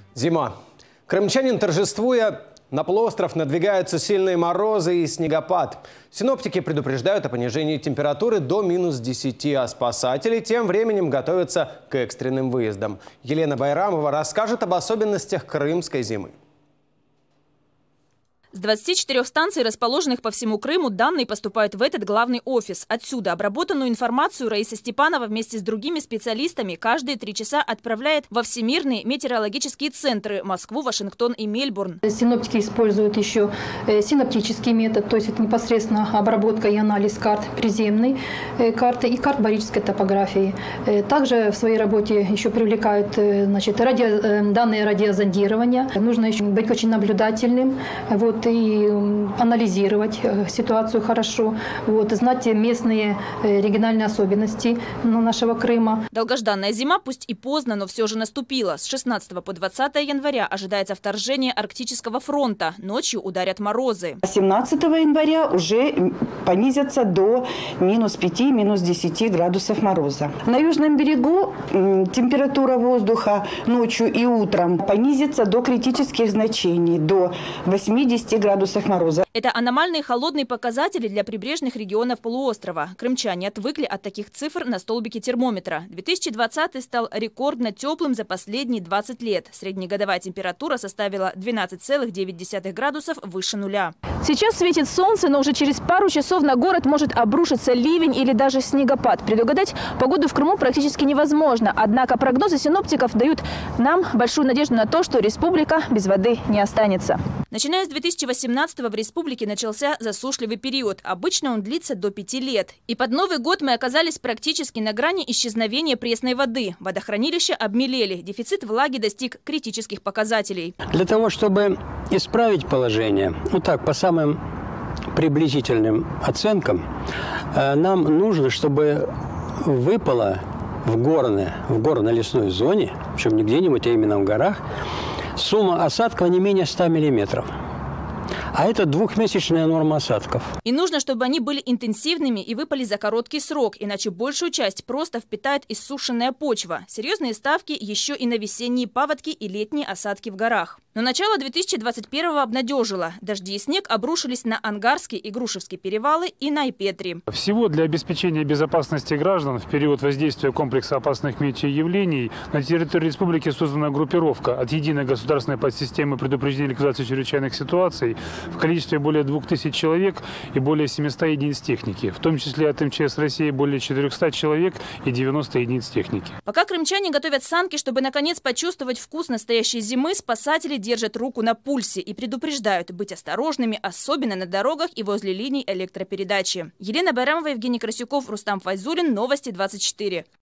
Зима. Крымчанин, торжествуя, на полуостров надвигаются сильные морозы и снегопад. Синоптики предупреждают о понижении температуры до -10, а спасатели тем временем готовятся к экстренным выездам. Елена Байрамова расскажет об особенностях крымской зимы. С 24 станций, расположенных по всему Крыму, данные поступают в этот главный офис. Отсюда обработанную информацию Раиса Степанова вместе с другими специалистами каждые 3 часа отправляет во всемирные метеорологические центры – Москву, Вашингтон и Мельбурн. Синоптики используют еще синоптический метод, то есть это непосредственно обработка и анализ карт приземной карты и карт барической топографии. Также в своей работе еще привлекают данные радиозондирования. Нужно еще быть очень наблюдательным. И анализировать ситуацию хорошо, знать местные региональные особенности нашего Крыма. Долгожданная зима, пусть и поздно, но все же наступила. С 16 по 20 января ожидается вторжение Арктического фронта. Ночью ударят морозы. 17 января уже понизятся до -5, -10 градусов мороза. На южном берегу температура воздуха ночью и утром понизится до критических значений, до 80 градусов мороза. Это аномальные холодные показатели для прибрежных регионов полуострова. Крымчане отвыкли от таких цифр на столбике термометра. 2020 стал рекордно теплым за последние 20 лет. Среднегодовая температура составила 12,9 градусов выше нуля. Сейчас светит солнце, но уже через пару часов на город может обрушиться ливень или даже снегопад. Предугадать погоду в Крыму практически невозможно. Однако прогнозы синоптиков дают нам большую надежду на то, что республика без воды не останется. Начиная с 2018-го в республике начался засушливый период. Обычно он длится до 5 лет. И под Новый год мы оказались практически на грани исчезновения пресной воды. Водохранилища обмелели. Дефицит влаги достиг критических показателей. Для того, чтобы исправить положение, по самым приблизительным оценкам, нам нужно, чтобы выпало в горно-лесной зоне, причем не где-нибудь, а именно в горах, сумма осадков не менее 100 миллиметров. А это двухмесячная норма осадков. И нужно, чтобы они были интенсивными и выпали за короткий срок, иначе большую часть просто впитает иссушенная почва. Серьезные ставки еще и на весенние паводки и летние осадки в горах. Но начало 2021-го обнадежило. Дожди и снег обрушились на Ангарский и Грушевский перевалы и на Айпетри. Всего для обеспечения безопасности граждан в период воздействия комплекса опасных метеоявлений на территории республики создана группировка от единой государственной подсистемы предупреждения и ликвидации чрезвычайных ситуаций в количестве более 2000 человек и более 700 единиц техники, в том числе от МЧС России более 400 человек и 90 единиц техники. Пока крымчане готовят санки, чтобы наконец почувствовать вкус настоящей зимы, спасатели держат руку на пульсе и предупреждают быть осторожными, особенно на дорогах и возле линий электропередачи. Елена Байрамова, Евгений Красюков, Рустам Файзулин. Новости 24.